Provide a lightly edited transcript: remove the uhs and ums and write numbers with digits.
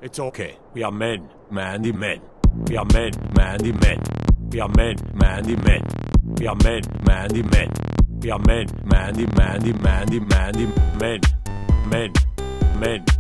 It's okay. We are men, manly men. We are men, manly men. We are men, manly men. We are men, manly men. We are men, manly men. Men, men.